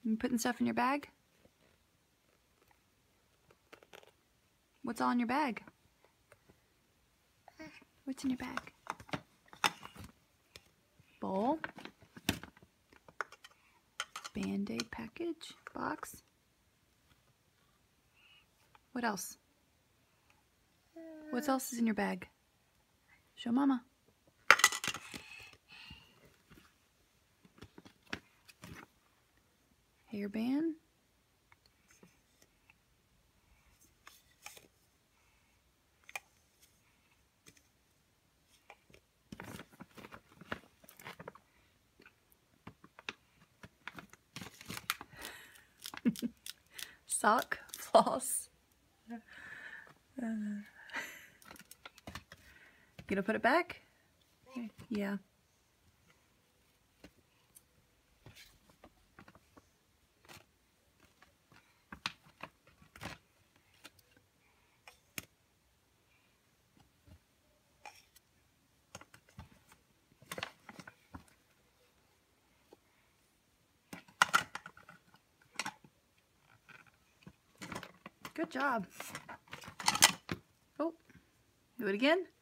You putting stuff in your bag? What's all in your bag? What's in your bag? Bowl. Band-Aid package. Box. What else? What else is in your bag? Show Mama. Hairband. Sock, floss. Gonna put it back? Yeah. Good job. Oh, do it again.